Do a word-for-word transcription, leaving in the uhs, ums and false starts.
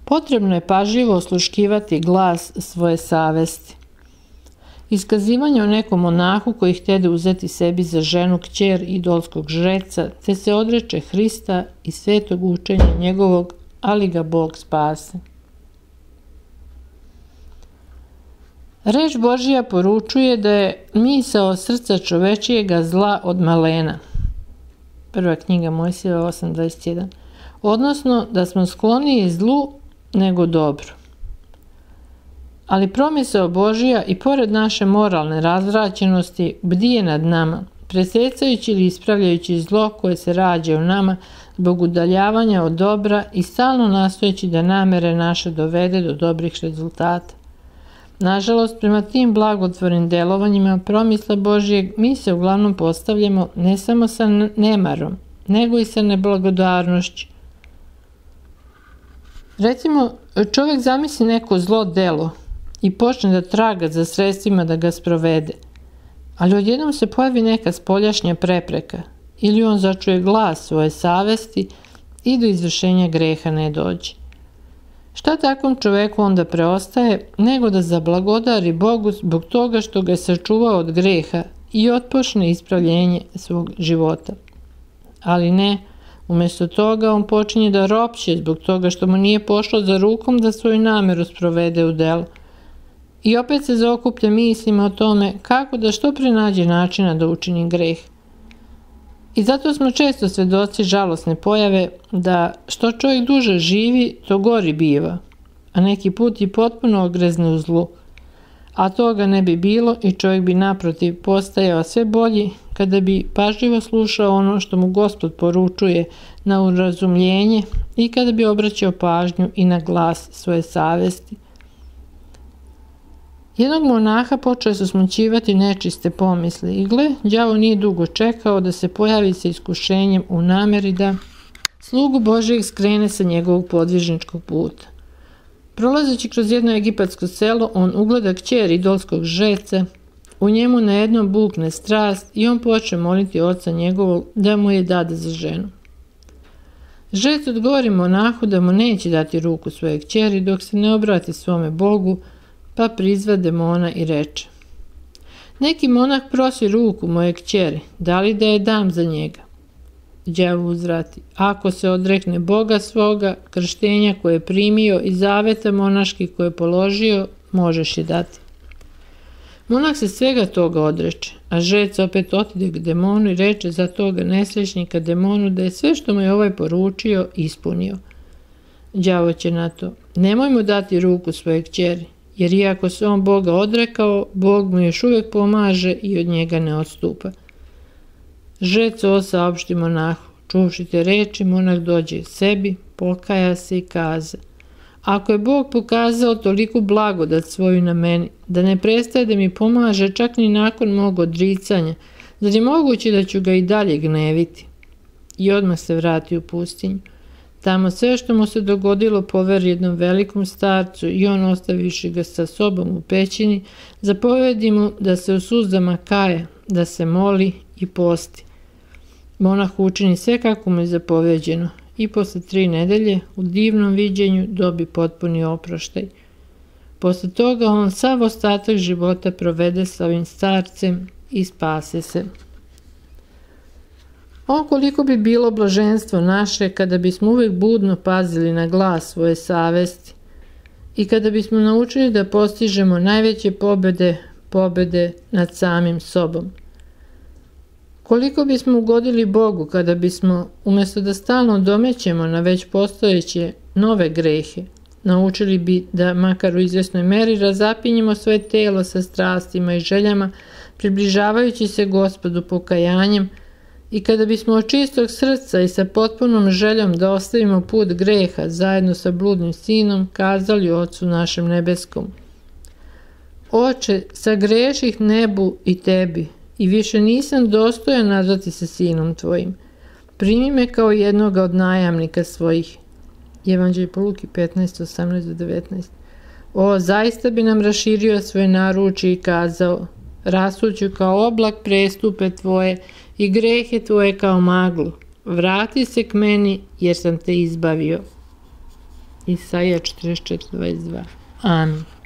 Potrebno je pažljivo osluškivati glas svoje savesti. Iskazivanje o nekom monahu koji htjede uzeti sebi za ženu kćer idolskog žreca, te se odreče Hrista i svetog učenja njegovog, ali ga Bog spase. Reč Božija poručuje da je misao srca čovečijega zla od malena. Prva knjiga Mojsijeva osam dvadeset jedan. Odnosno da smo skloniji zlu nego dobru. Ali promisao Božija i pored naše moralne razvraćenosti bdije nad nama, presecajući ili ispravljajući zlo koje se rađa u nama zbog udaljavanja od dobra i stalno nastojeći da namere naše dovede do dobrih rezultata. Nažalost, prema tim blagotvornim delovanjima promisla Božijeg mi se uglavnom postavljamo ne samo sa nemarom, nego i sa neblagodarnošću. Recimo, čovjek zamisli neko zlo delo i počne da traga za sredstvima da ga sprovede, ali odjednom se pojavi neka spoljašnja prepreka ili on začuje glas svoje savesti i do izvršenja greha ne dođe. Šta takvom čoveku onda preostaje nego da zablagodari Bogu zbog toga što ga je sačuvao od greha i otpočne ispravljenje svog života? Ali ne, umjesto toga on počinje da ropće zbog toga što mu nije pošlo za rukom da svoju nameru sprovede u delo. I opet se zaokuplja mislima o tome kako da što pre nađe načina da učini greh. I zato smo često svedoci žalosne pojave da što čovjek duže živi, to gori biva, a neki put i potpuno ogrezne u zlu. A toga ne bi bilo i čovjek bi naprotiv postajao sve bolji kada bi pažljivo slušao ono što mu Gospod poručuje na urazumljenje i kada bi obraćao pažnju i na glas svoje savesti. Jednog monaha počeo su smućivati nečiste pomisli i gle, đavo nije dugo čekao da se pojavi sa iskušenjem u nameri da slugu Božijeg skrene sa njegovog podvižničkog puta. Prolazeći kroz jedno egipatsko selo, on ugleda kćer idolskog žreca, u njemu na jednom bukne strast i on poče moliti oca njegovog da mu je dade za ženu. Žrec odgovori monahu da mu neće dati ruku svoje kćeri dok se ne obrati svome Bogu, pa prizva demona i reče: neki monah prosi ruku moje kćeri, da li da je dam za njega? Đavo uzvrati: ako se odrekne Boga svoga, krštenja koje je primio i zaveta monaški koje je položio, možeš je dati. Monah se svega toga odreče, a žrec opet otide k demonu i reče za toga nesrećnika demonu da je sve što mu je ovaj poručio ispunio. Đavo će na to: nemoj mu dati ruku svoje kćeri, jer iako se on Boga odrekao, Bog mu još uvijek pomaže i od njega ne odstupa. Žrec ovo saopšti monahu. Čuvši te reči, monah dođe sebi, pokaja se i kaza: ako je Bog pokazao toliku blagodat svoju na meni, da ne prestaje da mi pomaže čak ni nakon mog odricanja, zar je moguće da ću ga i dalje gneviti? I odmah se vrati u pustinju. Tamo sve što mu se dogodilo poveri jednom velikom starcu i on, ostaviši ga sa sobom u pećini, zapovedi mu da se u suzama kaje, da se moli i posti. Monah učini sve kako mu je zapoveđeno i posle tri nedelje u divnom viđenju dobi potpuni oproštaj. Posle toga on sav ostatak života provede sa ovim starcem i spase se. O, koliko bi bilo blaženstvo naše kada bismo uvijek budno pazili na glas svoje savesti i kada bismo naučili da postižemo najveće pobede, pobede nad samim sobom. Koliko bismo ugodili Bogu kada bismo, umjesto da stalno domećemo na već postojeće nove grehe, naučili bi da makar u izvjesnoj meri razapinjemo svoje telo sa strastima i željama, približavajući se Gospodu pokajanjem, i kada bismo od čistog srca i sa potpunom željom da ostavimo put greha zajedno sa bludnim sinom kazali Ocu našem nebeskom: Oče, sagreših nebu i tebi i više nisam dostojan nazvati se sinom tvojim. Primi me kao jednoga od najamnika svojih. Evanđelje po Luki petnaest, osamnaest do devetnaest. O, zaista bi nam raširio svoje naručje i kazao: rasuću kao oblak prestupe tvoje i grehe tvoje kao maglu. Vrati se k meni jer sam te izbavio. Isaija četrdeset četiri dvadeset dva. Amin.